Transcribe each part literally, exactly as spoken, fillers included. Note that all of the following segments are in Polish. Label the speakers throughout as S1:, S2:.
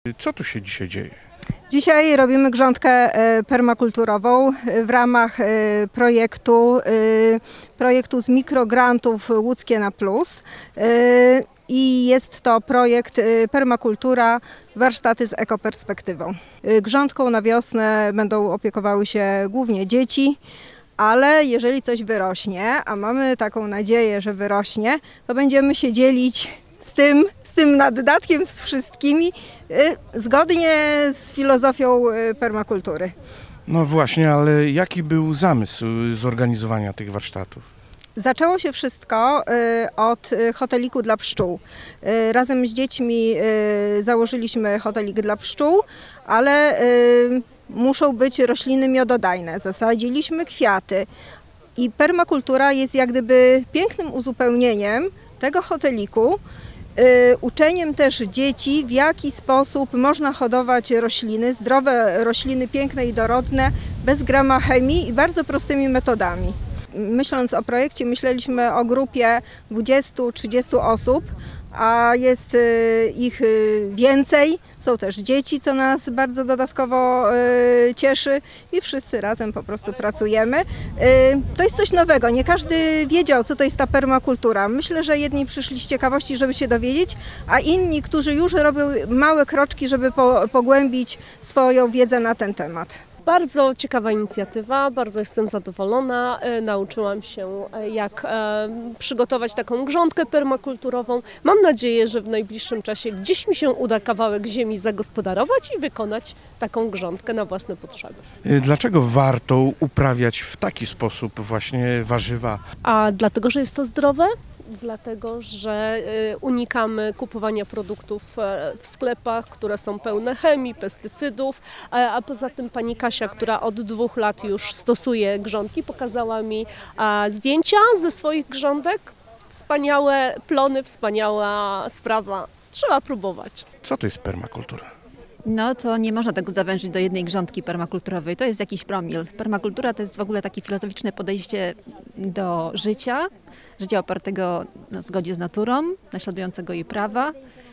S1: Co tu się dzisiaj dzieje?
S2: Dzisiaj robimy grządkę permakulturową w ramach projektu, projektu z mikrograntów Łódzkie na Plus. I jest to projekt Permakultura, warsztaty z ekoperspektywą. Grządką na wiosnę będą opiekowały się głównie dzieci, ale jeżeli coś wyrośnie, a mamy taką nadzieję, że wyrośnie, to będziemy się dzielić z tym, z tym naddatkiem, z wszystkimi, zgodnie z filozofią permakultury.
S1: No właśnie, ale jaki był zamysł zorganizowania tych warsztatów?
S2: Zaczęło się wszystko od hoteliku dla pszczół. Razem z dziećmi założyliśmy hotelik dla pszczół, ale muszą być rośliny miododajne. Zasadziliśmy kwiaty i permakultura jest jak gdyby pięknym uzupełnieniem tego hoteliku, uczeniem też dzieci, w jaki sposób można hodować rośliny, zdrowe rośliny, piękne i dorodne, bez grama chemii i bardzo prostymi metodami. Myśląc o projekcie, myśleliśmy o grupie dwudziestu trzydziestu osób, a jest ich więcej. Są też dzieci, co nas bardzo dodatkowo cieszy i wszyscy razem po prostu pracujemy. To jest coś nowego, nie każdy wiedział, co to jest ta permakultura. Myślę, że jedni przyszli z ciekawości, żeby się dowiedzieć, a inni, którzy już robią małe kroczki, żeby pogłębić swoją wiedzę na ten temat.
S3: Bardzo ciekawa inicjatywa, bardzo jestem zadowolona. Nauczyłam się, jak przygotować taką grządkę permakulturową. Mam nadzieję, że w najbliższym czasie gdzieś mi się uda kawałek ziemi zagospodarować i wykonać taką grządkę na własne potrzeby.
S1: Dlaczego warto uprawiać w taki sposób właśnie warzywa?
S3: A dlatego, że jest to zdrowe? Dlatego, że unikamy kupowania produktów w sklepach, które są pełne chemii, pestycydów, a poza tym pani Kasia, która od dwóch lat już stosuje grządki, pokazała mi zdjęcia ze swoich grządek. Wspaniałe plony, wspaniała sprawa. Trzeba próbować.
S1: Co to jest permakultura?
S4: No to nie można tego zawężyć do jednej grządki permakulturowej. To jest jakiś promil. Permakultura to jest w ogóle takie filozoficzne podejście do życia, życia opartego na zgodzie z naturą, naśladującego jej prawa.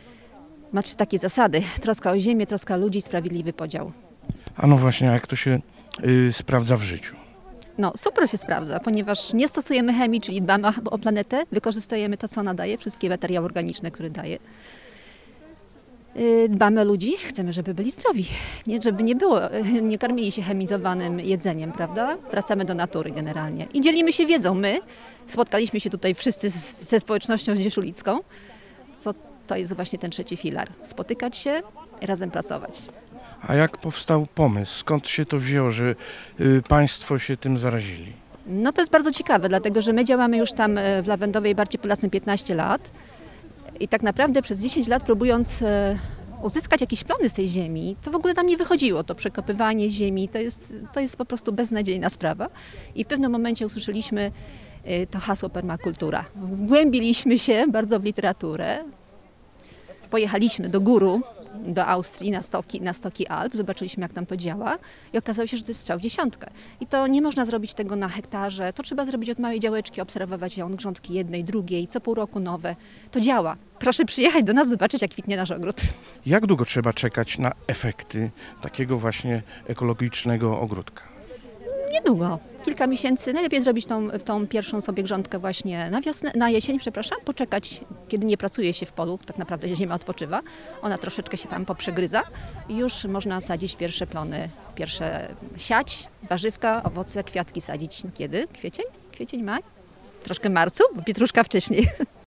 S4: Ma trzy takie zasady. Troska o ziemię, troska o ludzi, sprawiedliwy podział.
S1: A no właśnie, jak to się y, sprawdza w życiu?
S4: No super się sprawdza, ponieważ nie stosujemy chemii, czyli dbamy o planetę, wykorzystujemy to, co ona daje, wszystkie materiały organiczne, które daje. Dbamy o ludzi, chcemy, żeby byli zdrowi, nie, żeby nie było, nie karmili się chemizowanym jedzeniem, prawda? Wracamy do natury generalnie i dzielimy się wiedzą. My spotkaliśmy się tutaj wszyscy ze społecznością dzieszulicką, co to jest właśnie ten trzeci filar. Spotykać się i razem pracować.
S1: A jak powstał pomysł? Skąd się to wzięło, że y, państwo się tym zarazili?
S4: No to jest bardzo ciekawe, dlatego że my działamy już tam w Lawendowej Barcie Podlasnej piętnaście lat. I tak naprawdę przez dziesięć lat próbując e, uzyskać jakieś plony z tej ziemi, to w ogóle nam nie wychodziło. To przekopywanie ziemi to jest, to jest po prostu beznadziejna sprawa. I w pewnym momencie usłyszeliśmy e, to hasło permakultura. Wgłębiliśmy się bardzo w literaturę. Pojechaliśmy do góru, do Austrii, na stoki, na stoki Alp, zobaczyliśmy, jak tam to działa i okazało się, że to jest strzał w dziesiątkę. I to nie można zrobić tego na hektarze, to trzeba zrobić od małej działeczki, obserwować ją, grządki jednej, drugiej, co pół roku nowe. To działa. Proszę przyjechać do nas, zobaczyć, jak kwitnie nasz ogród.
S1: Jak długo trzeba czekać na efekty takiego właśnie ekologicznego ogródka?
S4: Niedługo, kilka miesięcy. Najlepiej zrobić tą, tą pierwszą sobie grządkę właśnie na wiosnę, na jesień, przepraszam, poczekać, kiedy nie pracuje się w polu, tak naprawdę ziemia odpoczywa, ona troszeczkę się tam poprzegryza i już można sadzić pierwsze plony, pierwsze siać, warzywka, owoce, kwiatki sadzić. Kiedy? Kwiecień? Kwiecień, maj? Troszkę marcu, bo pietruszka wcześniej.